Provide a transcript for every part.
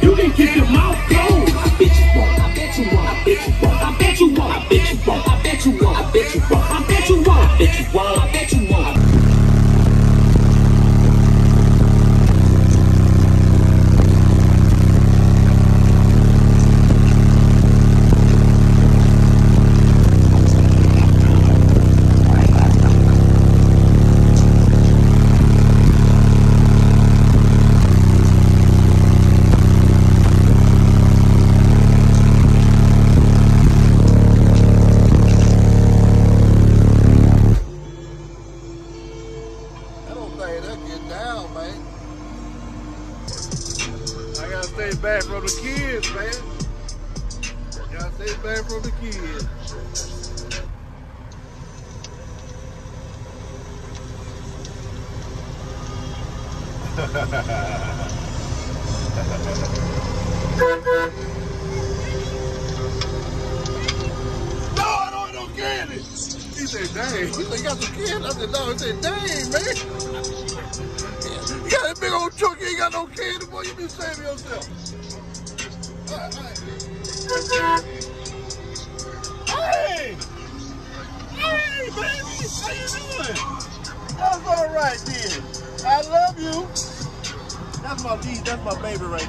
You can keep your mouth closed. I bet you won't. I bet you won't. I bet you won't. I bet you won't. I bet you won't. I bet you won't. I bet you won't. I bet you won't. I bet you won't. I bet you won't. Stay back from the kids, man. Gotta stay back from the kids. No, I don't want no candy. He said, dang. He said, you got some candy? I said, no. He said, dang, man. You got that big old truck, you ain't got no candy, boy. You be saving yourself. All right. Hey! Hey, baby! How you doing? That's all right, then. I love you. That's my lead. That's my baby right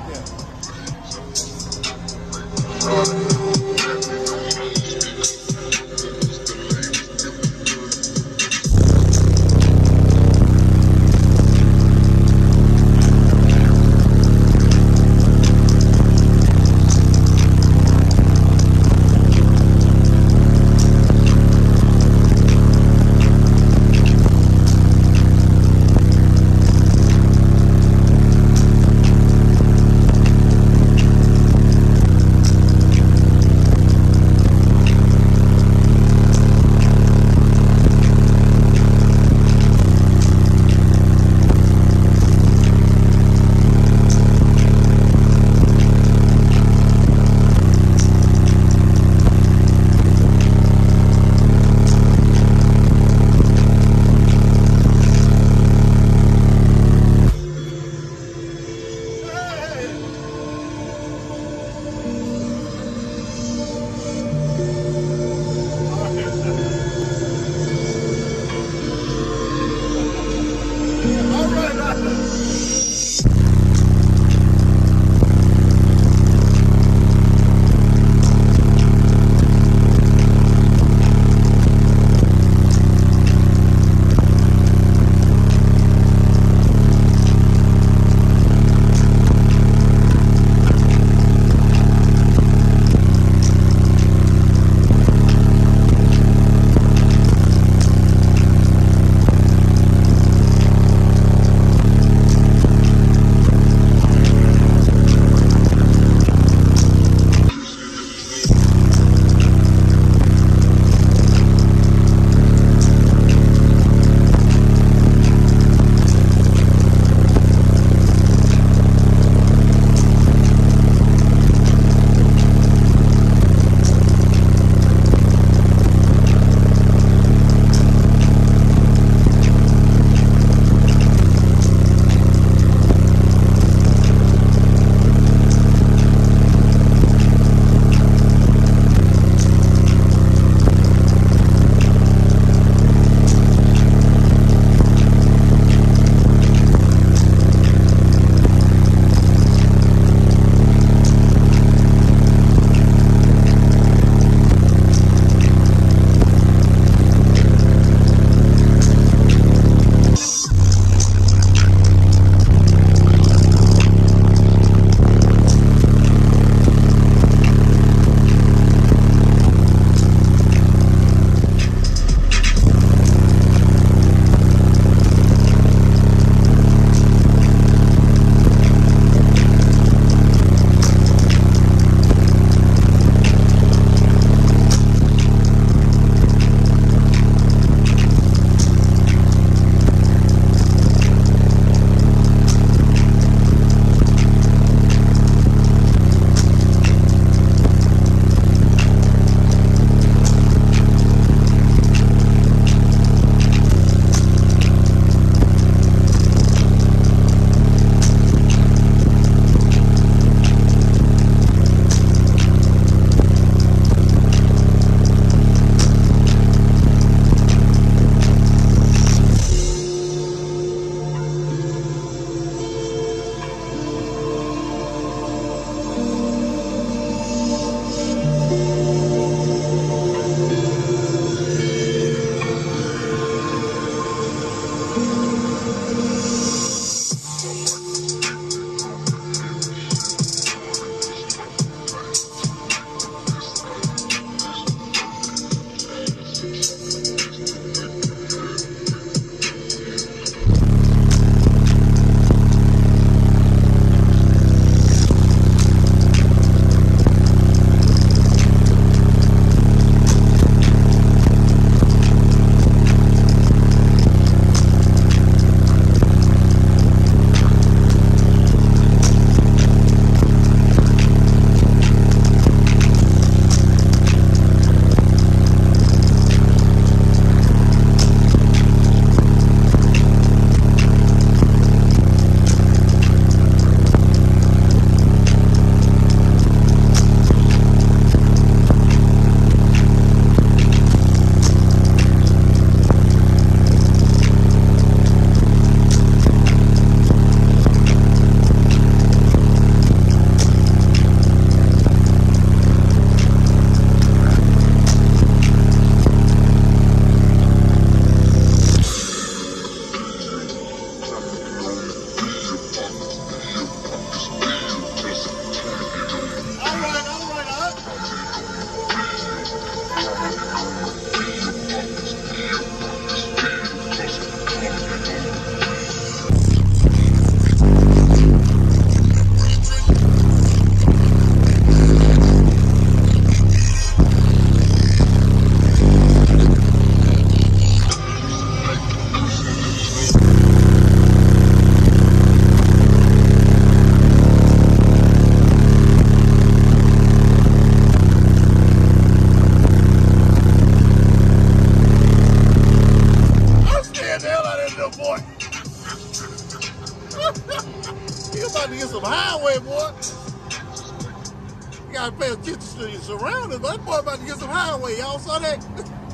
there. gotta pay attention to your surroundings. But that boy about to get some highway. Y'all saw that?